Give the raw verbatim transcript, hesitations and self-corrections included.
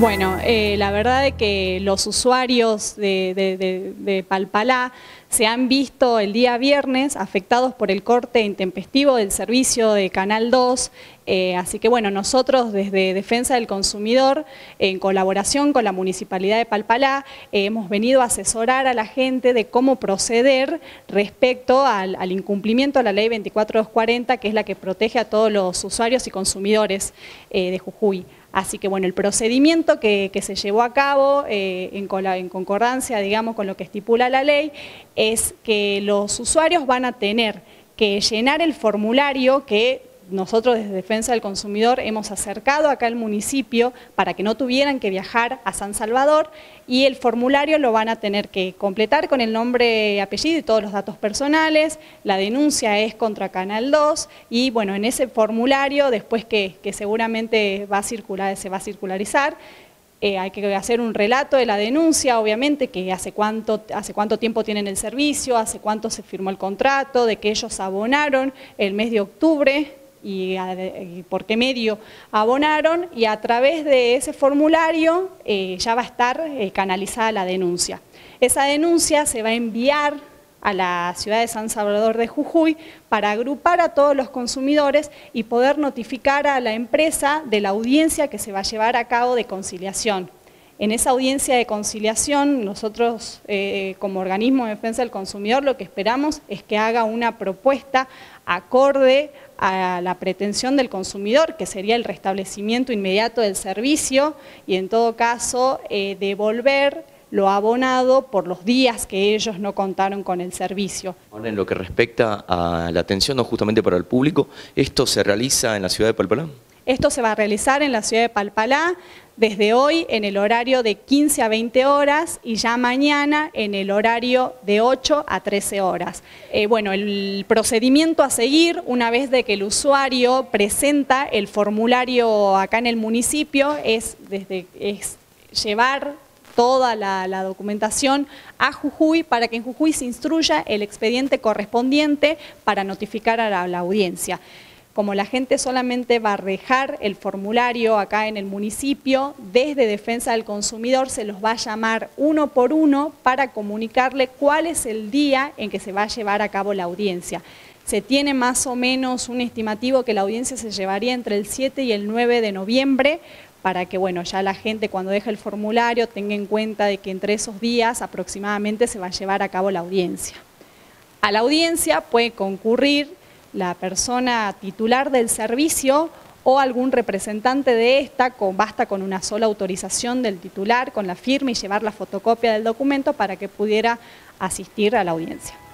Bueno, eh, la verdad es que los usuarios de, de, de, de Palpalá se han visto el día viernes afectados por el corte intempestivo del servicio de Canal dos, eh, así que bueno, nosotros desde Defensa del Consumidor, en colaboración con la Municipalidad de Palpalá, eh, hemos venido a asesorar a la gente de cómo proceder respecto al, al incumplimiento de la Ley veinticuatro mil doscientos cuarenta, que es la que protege a todos los usuarios y consumidores eh, de Jujuy. Así que bueno, el procedimiento que, que se llevó a cabo eh, en, en concordancia, digamos, con lo que estipula la ley, es que los usuarios van a tener que llenar el formulario que nosotros desde Defensa del Consumidor hemos acercado acá al municipio para que no tuvieran que viajar a San Salvador, y el formulario lo van a tener que completar con el nombre, apellido y todos los datos personales. La denuncia es contra Canal dos y bueno, en ese formulario, después que, que seguramente va a circular, se va a circularizar, Eh, hay que hacer un relato de la denuncia, obviamente, que hace cuánto, hace cuánto tiempo tienen el servicio, hace cuánto se firmó el contrato, de que ellos abonaron el mes de octubre y, y por qué medio abonaron, y a través de ese formulario eh, ya va a estar eh, canalizada la denuncia. Esa denuncia se va a enviar a la ciudad de San Salvador de Jujuy para agrupar a todos los consumidores y poder notificar a la empresa de la audiencia que se va a llevar a cabo de conciliación. En esa audiencia de conciliación, nosotros eh, como organismo de defensa del consumidor lo que esperamos es que haga una propuesta acorde a la pretensión del consumidor, que sería el restablecimiento inmediato del servicio y en todo caso eh, devolver lo abonado por los días que ellos no contaron con el servicio. Ahora, en lo que respecta a la atención no justamente para el público, ¿esto se realiza en la ciudad de Palpalá? Esto se va a realizar en la ciudad de Palpalá desde hoy en el horario de quince a veinte horas y ya mañana en el horario de ocho a trece horas. Eh, bueno, el procedimiento a seguir una vez de que el usuario presenta el formulario acá en el municipio es, desde, es llevar toda la, la documentación a Jujuy para que en Jujuy se instruya el expediente correspondiente para notificar a la, la audiencia. Como la gente solamente va a dejar el formulario acá en el municipio, desde Defensa del Consumidor se los va a llamar uno por uno para comunicarle cuál es el día en que se va a llevar a cabo la audiencia. Se tiene más o menos un estimativo que la audiencia se llevaría entre el siete y el nueve de noviembre, para que bueno, ya la gente cuando deja el formulario tenga en cuenta de que entre esos días aproximadamente se va a llevar a cabo la audiencia. A la audiencia puede concurrir la persona titular del servicio o algún representante de esta, con, basta con una sola autorización del titular, con la firma y llevar la fotocopia del documento para que pudiera asistir a la audiencia.